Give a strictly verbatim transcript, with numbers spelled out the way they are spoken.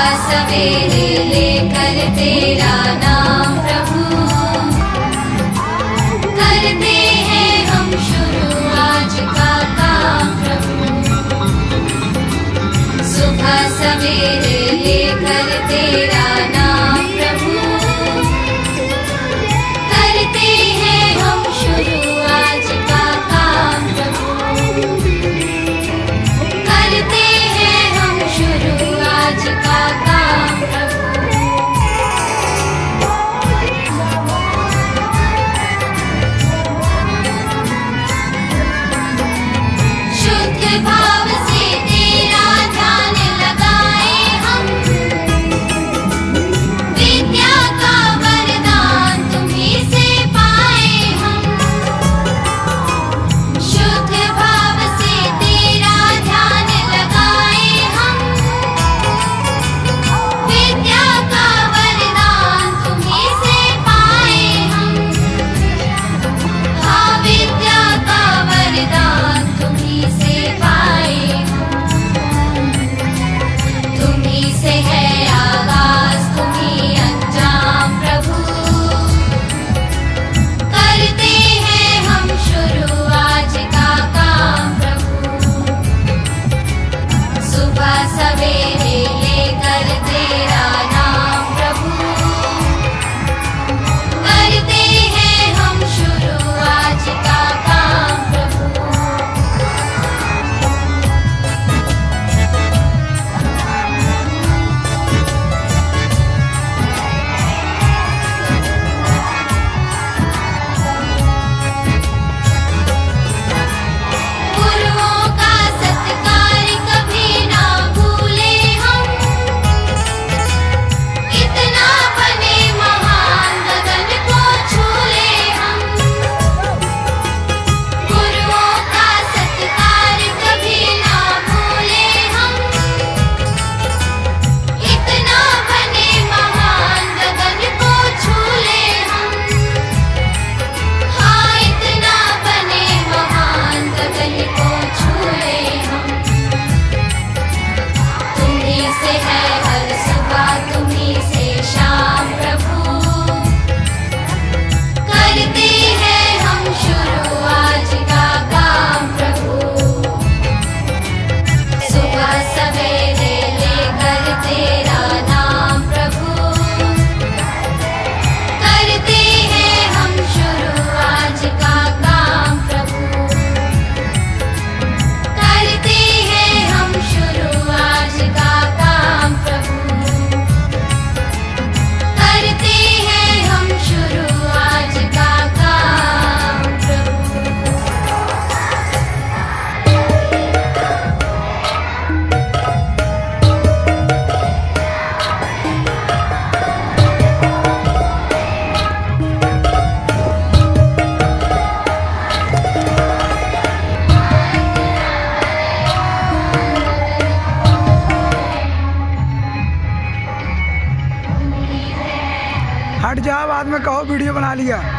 सवेरे लेकर तेरा नाम प्रभु, करते हैं हम शुरू आज का काम प्रभु। सुबह सवेरे लेकर तेरा नाम प्रभु, करते हैं हम शुरू आज का काम प्रभु, करते हैं हम शुरू आज का काम प्रभु। शुद्ध भाव से तेरा ध्यान लगाए हम, विद्या का वरदान तुम्हीं से पाए हम। शुद्ध भाव से तेरा ध्यान लगाए हम, विद्या का वरदान तुम्हीं से पाए हम। हाँ, विद्या का वरदान तुम्हीं से पाए हम। तुम्हीं से है आगाज, तुम्हीं अंजाम प्रभु, करते हैं हम शुरू आज का काम प्रभु। सुबह सवेरे लेकर तेरा नाम प्रभु, करते हैं हम शुरू आज का काम प्रभु। गुरुओं का सत्कार कभी ना भूले हम, इतना बने महान गगन को छूले हम। गुरुओं का सत्कार कभी ना भूले हम, इतना बने महान गगन को छूले हम। हाँ, इतना बने महान गगन को छूले हम। तुम्हीं से है हर सुबह, तुम्हीं से शाम प्रभु, करते हैं हम शुरू आज का काम प्रभु। सुबह सवेरे लेकर तेरा नाम प्रभु, करते हैं हम शुरू आज का काम प्रभु, करते हैं हम शुरू आज का काम प्रभु, करते हैं हम शुरू आज का काम प्रभु। हट जाओ, बाद में कहो वीडियो बना लिया।